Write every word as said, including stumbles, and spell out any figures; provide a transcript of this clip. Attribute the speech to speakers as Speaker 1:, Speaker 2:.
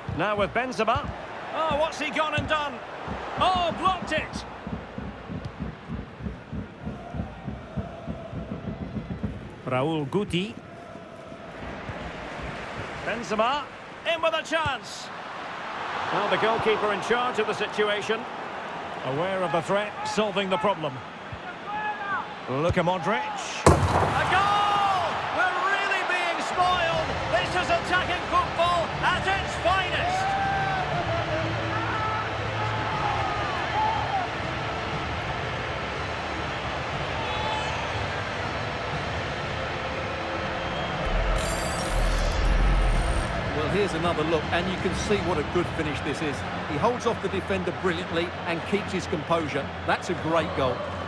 Speaker 1: Now with Benzema. Oh, what's he gone and done? Oh, blocked it! Raul Guti. Benzema, in with a chance. Well, the goalkeeper in charge of the situation. Aware of the threat, solving the problem. Luka Modric. A goal! We're really being spoiled. This is attacking football at its finest.
Speaker 2: Well, here's another look, and you can see what a good finish this is. He holds off the defender brilliantly and keeps his composure. That's a great goal.